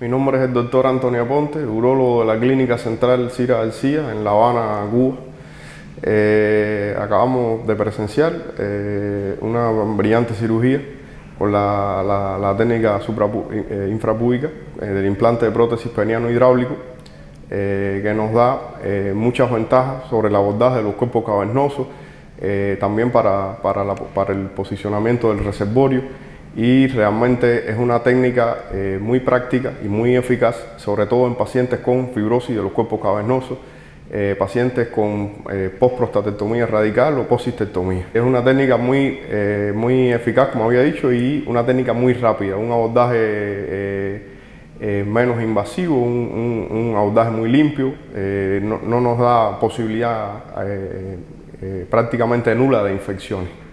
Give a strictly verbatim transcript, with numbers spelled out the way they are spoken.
Mi nombre es el doctor Antonio Aponte, urólogo de la Clínica Central Cira García en La Habana, Cuba. Eh, acabamos de presenciar eh, una brillante cirugía con la, la, la técnica eh, infrapúbica eh, del implante de prótesis peniano hidráulico, eh, que nos da eh, muchas ventajas sobre el abordaje de los cuerpos cavernosos, eh, también para, para, la, para el posicionamiento del reservorio. Y realmente es una técnica eh, muy práctica y muy eficaz, sobre todo en pacientes con fibrosis de los cuerpos cavernosos, eh, pacientes con eh, postprostatectomía radical o postcistectomía. Es una técnica muy, eh, muy eficaz, como había dicho, y una técnica muy rápida, un abordaje eh, eh, menos invasivo, un, un, un abordaje muy limpio, eh, no, no nos da posibilidad eh, eh, prácticamente nula de infecciones.